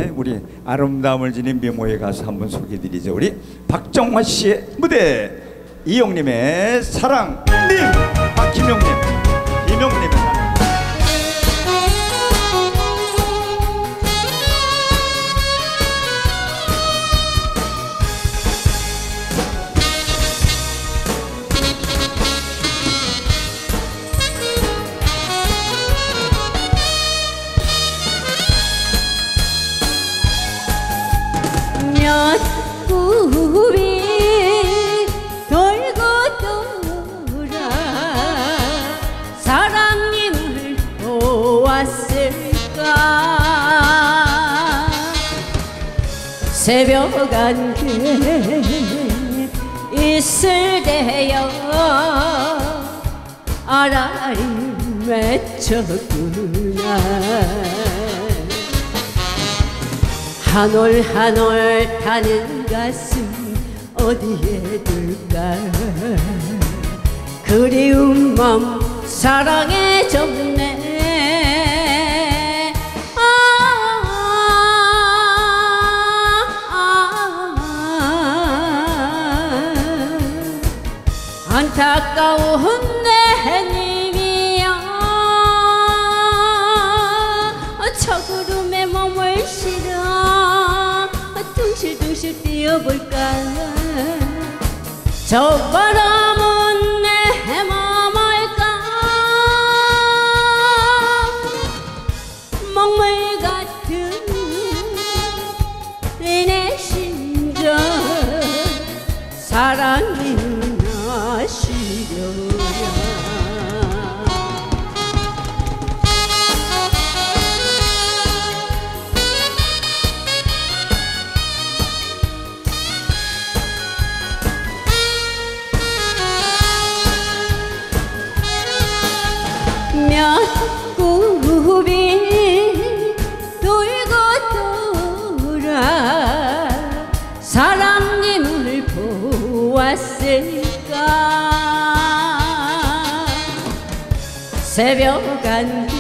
예, 우리 아름다움을 지닌 미모의 가수 한번 소개해드리죠. 우리 박정화 씨의 무대, 이용님의 사랑님, 김용님, 김용님의 사랑. 굽이 돌고 돌아 사랑님을 보았을까. 새벽 안개 있을 때여 아라리 맺혔구나. 한 올 한 올 타는 가슴 어디에 둘까. 그리운 맘 사랑해줬네. 안타까운 내 님이여 저 구름에 몸을 실어 둥실둥실 뛰어볼까. 저 바람은 내 맘을까. 먹물 같은 내 심정 사랑이 나시려야. 몇 굽이 돌고 돌아 사랑님을 보았을까. 새벽 안개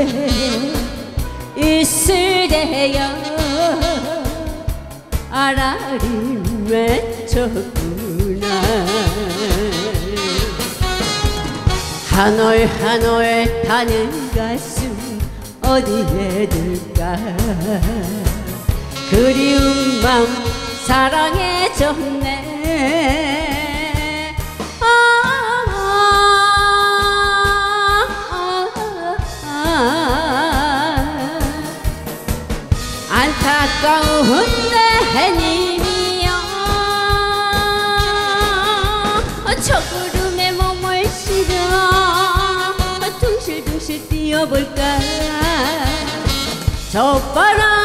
있을 때여 아라리 맺혔구나. 한 올 한 올 타는 가슴 어디에 둘까. 그리운 맘 사랑해줬네. 안타까운 내 님이여 저 구름에 몸을 실어 둥실둥실 뛰어볼까. 저 바람